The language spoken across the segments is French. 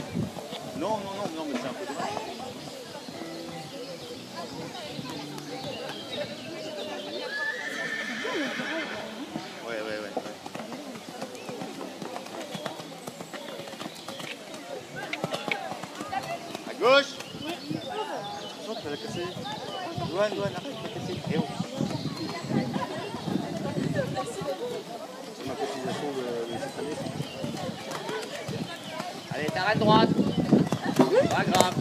Non, non, non, non, mais c'est un peu dommage. Ouais, ouais, ouais. À gauche. Attention, tu vas la casser. Douane, douane, arrête, tu vas casser. Eh oh. C'est ma cotisation de cette année. Allez, t'arrêtes droite. Pas grave.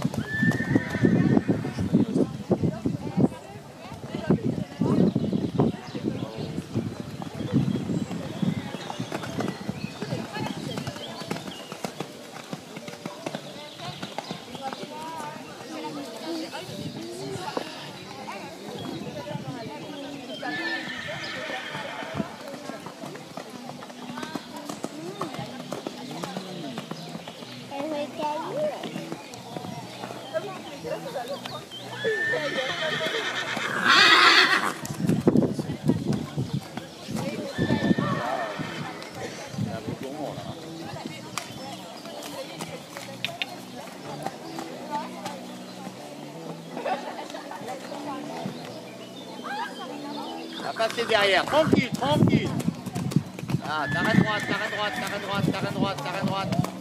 On va passer derrière, tranquille, tranquille. Ah, t'arrêtes droite, t'arrêtes droite, t'arrêtes droite, t'arrêtes droite, t'arrêtes droite.